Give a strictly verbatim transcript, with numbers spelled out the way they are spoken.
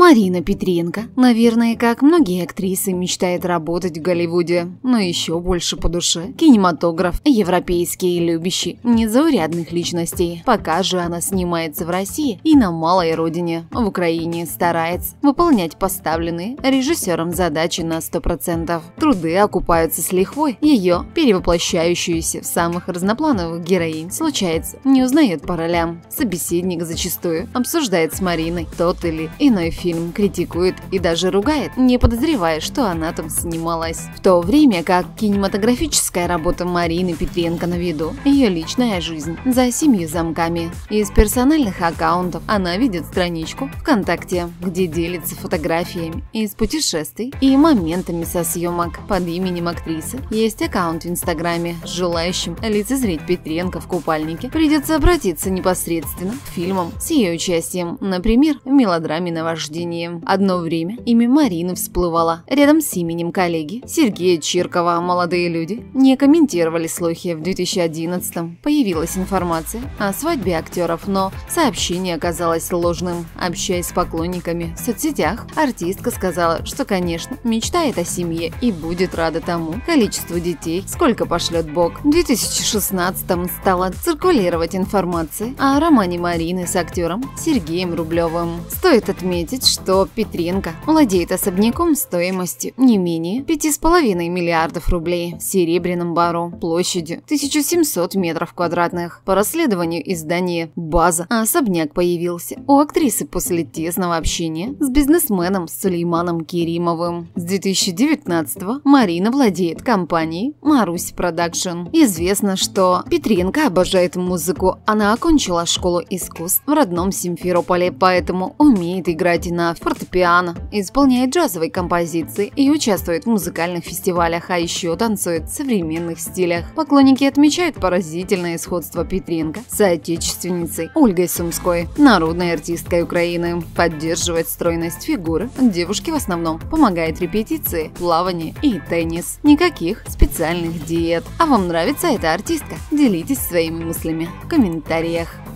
Марина Петренко, наверное, как многие актрисы, мечтает работать в Голливуде, но еще больше по душе кинематограф, европейский и любящий незаурядных личностей. Пока же она снимается в России и на малой родине, в Украине, старается выполнять поставленные режиссером задачи на сто процентов. Труды окупаются с лихвой, ее, перевоплощающуюся в самых разноплановых героинь, случается, не узнает по ролям. Собеседник зачастую обсуждает с Мариной тот или иной фильм. Фильм критикует и даже ругает, не подозревая, что она там снималась. В то время как кинематографическая работа Марины Петренко на виду, ее личная жизнь за семью замками. Из персональных аккаунтов она ведет страничку ВКонтакте, где делится фотографиями из путешествий и моментами со съемок под именем актрисы. Есть аккаунт в Инстаграме. Желающим лицезреть Петренко в купальнике придется обратиться непосредственно к фильмам с ее участием, например, в мелодраме «Наваждение». Одно время имя Марины всплывало рядом с именем коллеги Сергея Чиркова. Молодые люди не комментировали слухи. В две тысячи одиннадцатом появилась информация о свадьбе актеров, но сообщение оказалось ложным. Общаясь с поклонниками в соцсетях, артистка сказала, что, конечно, мечтает о семье и будет рада тому количеству детей, сколько пошлет Бог. В две тысячи шестнадцатом стала циркулировать информация о романе Марины с актером Сергеем Рублевым. Стоит отметить, что Петренко владеет особняком стоимостью не менее пяти с половиной миллиардов рублей в Серебряном Бару площадью тысяча семьсот метров квадратных. По расследованию издания «База» особняк появился у актрисы после тесного общения с бизнесменом Сулейманом Керимовым. С две тысячи девятнадцатого Марина владеет компанией «Марусь Продакшн». Известно, что Петренко обожает музыку. Она окончила школу искусств в родном Симферополе, поэтому умеет играть на фортепиано, исполняет джазовые композиции и участвует в музыкальных фестивалях, а еще танцует в современных стилях. Поклонники отмечают поразительное сходство Петренко с соотечественницей Ольгой Сумской, народной артисткой Украины. Поддерживает стройность фигуры девушки в основном помогает репетиции, плавание и теннис. Никаких специальных диет. А вам нравится эта артистка? Делитесь своими мыслями в комментариях.